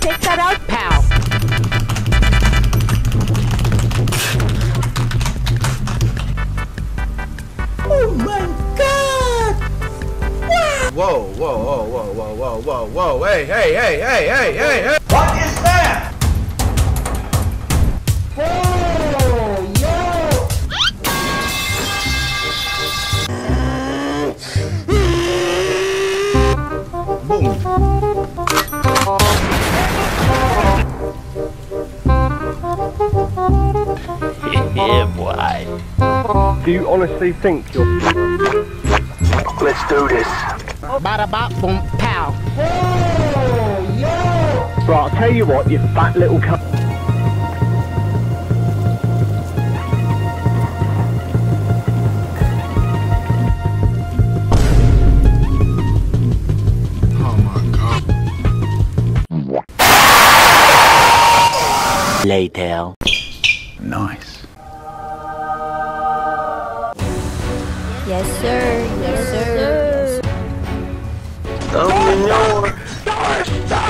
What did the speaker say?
Check that out, pal. Oh my God! Whoa, whoa, whoa, whoa, whoa, whoa, whoa, whoa, hey, hey, hey, hey, hey, hey, hey! What is that? Oh, yo! Boom! Yeah, boy. Do you honestly think you're... Let's do this. Bada bop boom pow. Oh, yo! Right, I'll tell you what, you fat little cunt. Oh my God. Later. Nice. Yes, sir. Yes, sir. Stop.